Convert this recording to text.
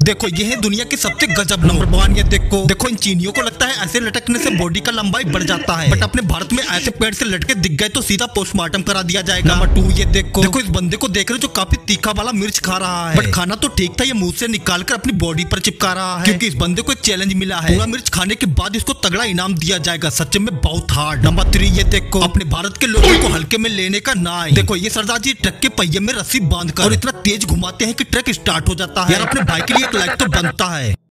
देखो ये है दुनिया की सबसे गजब नंबर 1। ये देखो इन चीनियों को लगता है ऐसे लटकने से बॉडी का लंबाई बढ़ जाता है, बट अपने भारत में ऐसे पेड़ से लटके दिख गए तो सीधा पोस्टमार्टम करा दिया जाएगा। नंबर 2 ये देखो इस बंदे को देख रहे हो जो काफी तीखा वाला मिर्च खा रहा है, बट खाना तो ठीक था, ये मुंह से निकाल कर अपनी बॉडी पर चिपका रहा है क्योंकि इस बंदे को एक चैलेंज मिला है। पूरा मिर्च खाने के बाद इसको तगड़ा इनाम दिया जाएगा, सच में बहुत हार्ड। नंबर 3 ये देखो अपने भारत के लोगों को हल्के में लेने का ना है। देखो ये सरदार जी ट्रक के पहिए में रस्सी बांधकर और इतना तेज घुमाते हैं कि ट्रक स्टार्ट हो जाता है। यार अपने भाई के लिए एक लाइक तो बनता है।